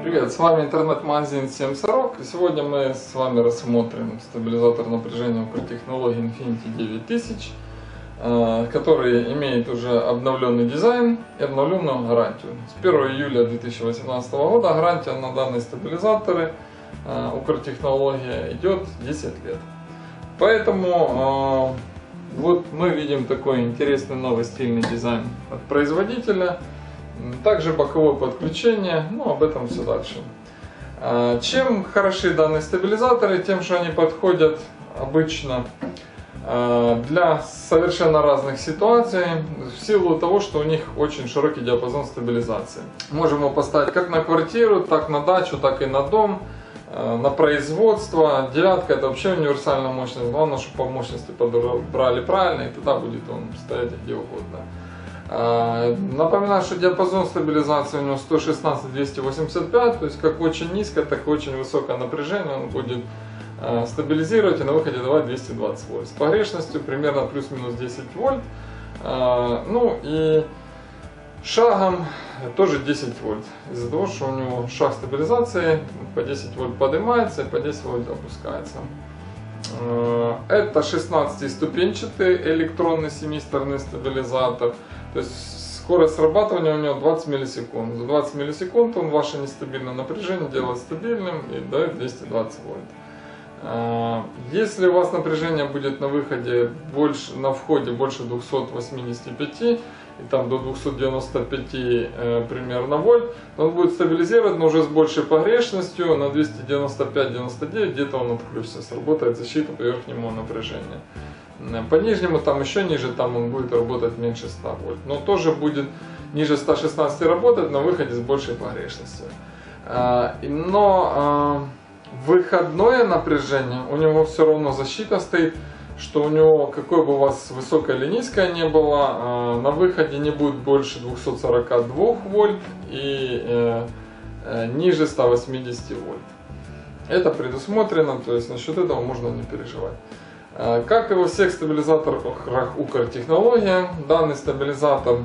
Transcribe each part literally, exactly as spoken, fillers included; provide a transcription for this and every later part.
Привет, с вами интернет-магазин семь сорок. И сегодня мы с вами рассмотрим стабилизатор напряжения Укртехнологии Infinity девять тысяч, который имеет уже обновленный дизайн и обновленную гарантию. С первого июля две тысячи восемнадцатого года гарантия на данные стабилизаторы Укртехнология идет десять лет. Поэтому вот мы видим такой интересный новый стильный дизайн от производителя. Также боковое подключение, ну об этом все дальше. Чем хороши данные стабилизаторы? Тем, что они подходят обычно для совершенно разных ситуаций, в силу того, что у них очень широкий диапазон стабилизации. Можем его поставить как на квартиру, так на дачу, так и на дом, на производство. Девятка — это вообще универсальная мощность. Главное, чтобы по мощности подобрали правильно, и тогда будет он стоять где угодно. Напоминаю, что диапазон стабилизации у него сто шестнадцать — двести восемьдесят пять, то есть как очень низкое, так и очень высокое напряжение он будет стабилизировать и на выходе давать двести двадцать вольт. С погрешностью примерно плюс-минус десять вольт. Ну и шагом тоже десять вольт. Из-за того, что у него шаг стабилизации по десять вольт поднимается и по десять вольт опускается. Это шестнадцатиступенчатый электронный семисторный стабилизатор. То есть скорость срабатывания у него двадцать миллисекунд. За двадцать миллисекунд он ваше нестабильное напряжение делает стабильным и дает двести двадцать вольт. Если у вас напряжение будет на выходе больше, на входе больше двухсот восьмидесяти пяти и там до двухсот девяноста пяти э, примерно вольт, он будет стабилизировать, но уже с большей погрешностью на двести девяносто пять — девяносто девять, где-то он отключится, сработает защита по верхнему напряжению. По нижнему, там еще ниже, там он будет работать меньше ста вольт, но тоже будет ниже ста шестнадцати работать на выходе с большей погрешностью. Но выходное напряжение, у него все равно защита стоит, что у него, какое бы у вас высокое или низкое не было, на выходе не будет больше двухсот сорока двух вольт и ниже ста восьмидесяти вольт. Это предусмотрено, то есть насчет этого можно не переживать. Как и во всех стабилизаторах Укртехнология, данный стабилизатор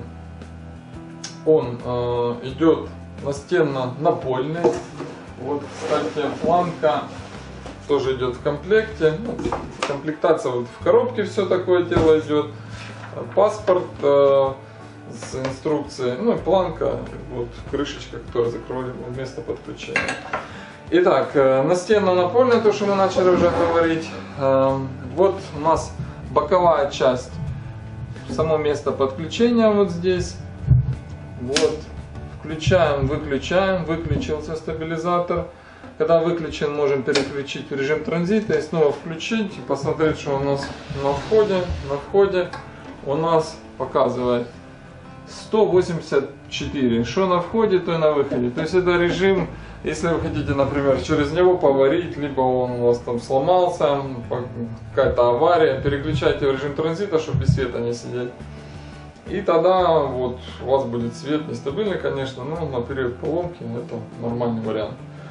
он идет настенно-напольный. Вот, кстати, планка тоже идет в комплекте. Комплектация вот в коробке, все такое дело идет. Паспорт э, с инструкцией, ну и планка, вот крышечка, которая закрывает место подключения. Итак, э, настенно-напольное, то, что мы начали уже говорить. Э, вот у нас боковая часть, само место подключения вот здесь. Вот. Включаем, выключаем, выключился стабилизатор. Когда выключен, можем переключить в режим транзита и снова включить и посмотреть, что у нас на входе. На входе у нас показывает сто восемьдесят четыре. Что на входе, то и на выходе. То есть это режим, если вы хотите, например, через него поварить, либо он у вас там сломался, какая-то авария, переключайте в режим транзита, чтобы без света не сидеть. И тогда вот у вас будет свет нестабильный, конечно, но на период поломки это нормальный вариант.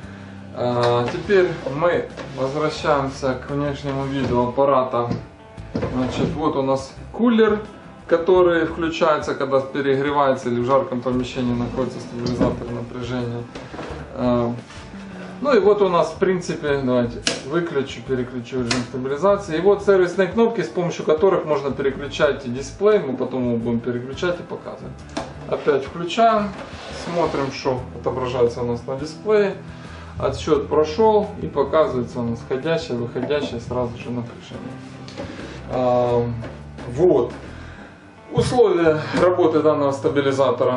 А, теперь мы возвращаемся к внешнему виду аппарата. Значит, вот у нас кулер, который включается, когда перегревается или в жарком помещении находится стабилизатор напряжения. А, ну и вот у нас, в принципе, давайте выключу, переключу режим стабилизации. И вот сервисные кнопки, с помощью которых можно переключать дисплей. Мы потом его будем переключать и показывать. Опять включаем, смотрим, что отображается у нас на дисплее. Отсчет прошел и показывается у нас входящее, выходящее сразу же напряжение. А, вот. Условия работы данного стабилизатора.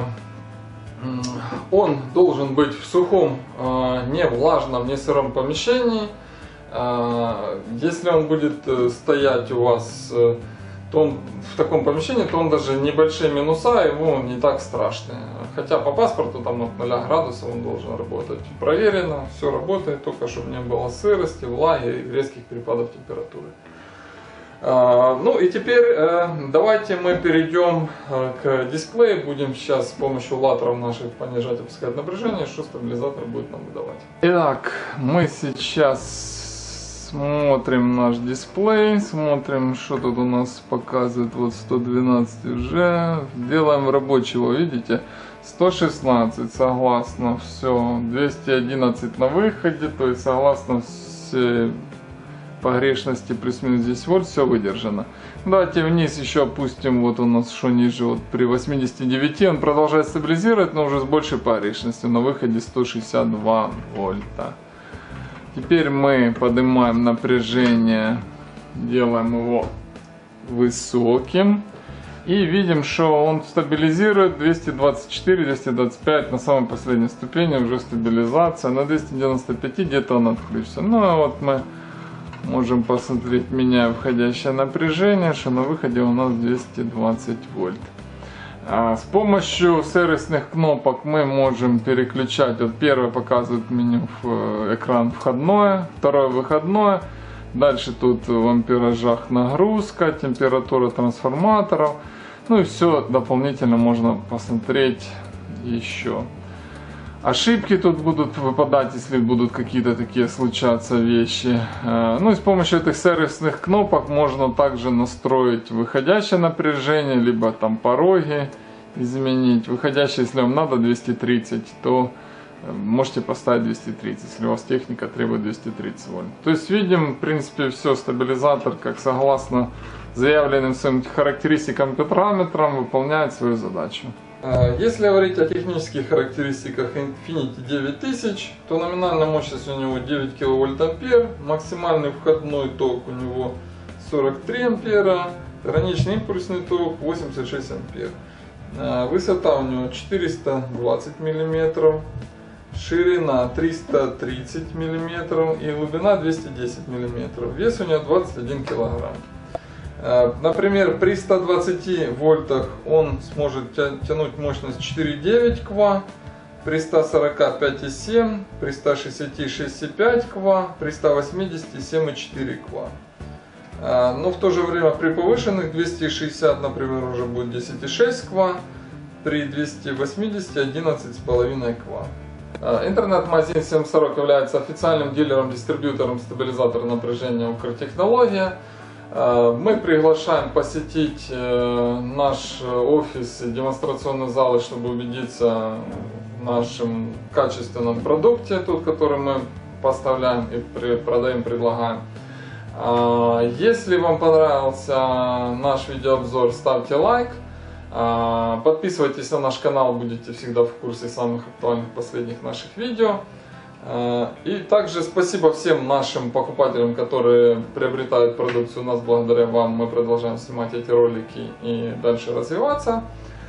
Он должен быть в сухом, не влажном, не сыром помещении. Если он будет стоять у вас, то он в таком помещении, то он даже небольшие минуса, его не так страшные. Хотя по паспорту там от ноля градусов он должен работать. Проверено, все работает, только чтобы не было сырости, влаги и резких перепадов температуры. Ну и теперь давайте мы перейдем к дисплею. Будем сейчас с помощью латеров наших понижать и опускать напряжение, что стабилизатор будет нам выдавать. Итак, мы сейчас Смотрим наш дисплей, смотрим, что тут у нас показывает. Вот сто двенадцать уже. Делаем рабочего, видите? сто шестнадцать, согласно, все. двести одиннадцать на выходе, то есть согласно все погрешности плюс-минус десять вольт, все выдержано. Давайте вниз еще опустим, вот у нас что ниже, вот при восьмидесяти девяти он продолжает стабилизировать, но уже с большей погрешностью, на выходе сто шестьдесят два вольта. Теперь мы поднимаем напряжение, делаем его высоким. И видим, что он стабилизирует двести двадцать четыре — двести двадцать пять на самой последней ступени, уже стабилизация. На двухстах девяноста пяти где-то он отключится. Ну а вот мы можем посмотреть, меняя входящее напряжение, что на выходе у нас двести двадцать вольт. А с помощью сервисных кнопок мы можем переключать. Вот первое показывает меню, экран входное, второе выходное. Дальше тут в амперажах нагрузка, температура трансформаторов. Ну и все дополнительно можно посмотреть еще. Ошибки тут будут выпадать, если будут какие-то такие случаться вещи. Ну и с помощью этих сервисных кнопок можно также настроить выходящее напряжение, либо там пороги изменить. Выходящее, если вам надо двести тридцать, то можете поставить двести тридцать, если у вас техника требует двести тридцать вольт. То есть видим, в принципе, все, стабилизатор, как согласно заявленным своим характеристикам петрометром, выполняет свою задачу. Если говорить о технических характеристиках Infinity девять тысяч, то номинальная мощность у него девять киловольт ампер, максимальный входной ток у него сорок три ампера, граничный импульсный ток восемьдесят шесть ампер. Высота у него четыреста двадцать миллиметров, ширина триста тридцать миллиметров и глубина двести десять миллиметров. Вес у него двадцать один килограмм. Например, при ста двадцати вольтах он сможет тянуть мощность четыре и девять ква, при ста сорока пять и семь, при ста шестидесяти шесть и пять ква, при ста восьмидесяти семь и четыре ква. Но в то же время при повышенных двести шестьдесят, например, уже будет десять и шесть ква, при двухстах восьмидесяти одиннадцать и пять ква. Интернет-магазин семь сорок является официальным дилером-дистрибьютором стабилизатора напряжения Укртехнология. Мы приглашаем посетить наш офис и демонстрационный зал, чтобы убедиться в нашем качественном продукте, тот, который мы поставляем и продаем, предлагаем. Если вам понравился наш видеообзор, ставьте лайк. Подписывайтесь на наш канал, будете всегда в курсе самых актуальных последних наших видео. И также спасибо всем нашим покупателям, которые приобретают продукцию у нас. Благодаря вам мы продолжаем снимать эти ролики и дальше развиваться.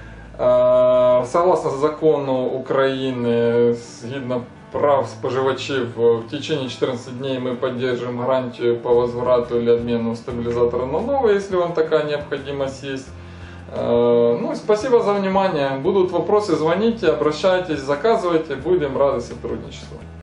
Согласно закону Украины, згідно прав споживачів, в течение четырнадцати дней мы поддерживаем гарантию по возврату или обмену стабилизатора на новый, если вам такая необходимость есть. Ну и спасибо за внимание. Будут вопросы, звоните, обращайтесь, заказывайте, будем рады сотрудничеству.